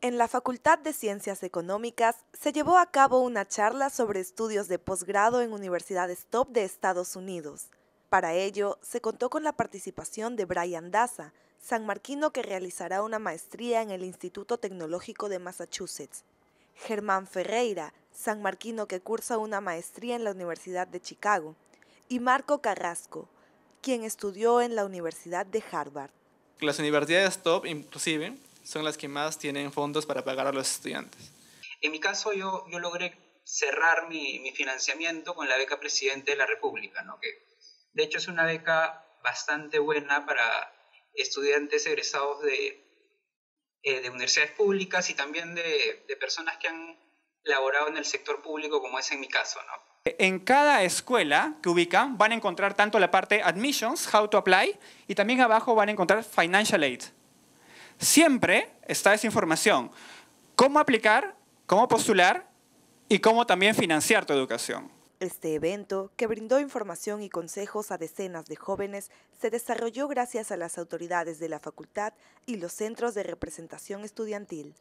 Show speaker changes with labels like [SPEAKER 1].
[SPEAKER 1] En la Facultad de Ciencias Económicas se llevó a cabo una charla sobre estudios de posgrado en universidades top de Estados Unidos. Para ello, se contó con la participación de Brian Daza, sanmarquino que realizará una maestría en el Instituto Tecnológico de Massachusetts; Germán Ferreira, sanmarquino que cursa una maestría en la Universidad de Chicago; y Marco Carrasco, quien estudió en la Universidad de Harvard.
[SPEAKER 2] Las universidades top, inclusive, son las que más tienen fondos para pagar a los estudiantes.
[SPEAKER 3] En mi caso, yo logré cerrar mi financiamiento con la beca Presidente de la República, ¿no? Que de hecho es una beca bastante buena para estudiantes egresados de universidades públicas y también de personas que han laborado en el sector público, como es en mi caso, ¿no?
[SPEAKER 4] En cada escuela que ubican van a encontrar tanto la parte Admissions, How to Apply, y también abajo van a encontrar Financial Aid. Siempre está esa información: cómo aplicar, cómo postular y cómo también financiar tu educación.
[SPEAKER 1] Este evento, que brindó información y consejos a decenas de jóvenes, se desarrolló gracias a las autoridades de la facultad y los centros de representación estudiantil.